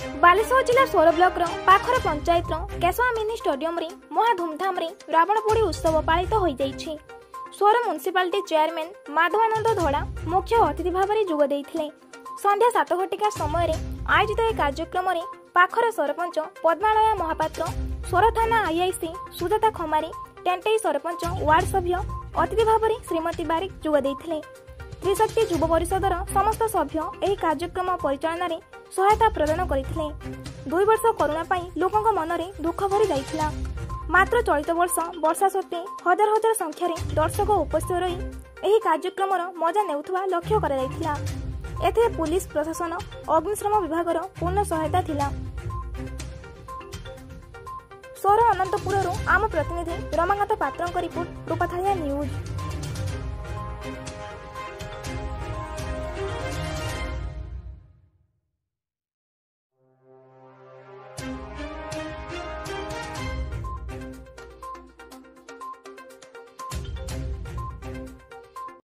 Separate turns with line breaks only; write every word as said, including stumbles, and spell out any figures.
बालेश्वर जिला Soro block Pakhar panchayat Keshava mini stadium रे महा धूमधाम रे रावण पोड़ी उत्सव पालित हो जाइछि। सोर म्युनिसिपालिटी चेयरमैन माधवानंद धड़ा मुख्य अतिथि भाव में जोग देइथिले। संध्या सात घटिका समय आयोजित एक कार्यक्रम में पाखर सरपंच पद्मालया महापात्र, सोर थाना आईआईसी सुजाता खमारी, टेंटेई सरपंच वार्ड सभ्य अतिथि भाव में श्रीमती बारिक जोग देइथिले। त्रिशक्ति युव परिषदर समस्त सभ्य एही कार्यक्रम परिचालन में सहायता प्रदान करथिले। दुई वर्ष कोरोना पाई लोकंक मनरे दुख भरी जाइथिला। मात्र चलित वर्ष वर्षा सत्वे हजार हजार संख्यार दर्शक उपस्थित रही एही कार्यक्रमर मजा नेउथुवा लक्ष्य करा जाइथिला। एथे पुलिस प्रशासन अग्निशम विभागर पूर्ण सहायता थिला। सोर अनंतपुर आम प्रतिनिधि रमाकांत पात्रଙ୍କ रिपोर्ट रूपाथालिया न्यूज।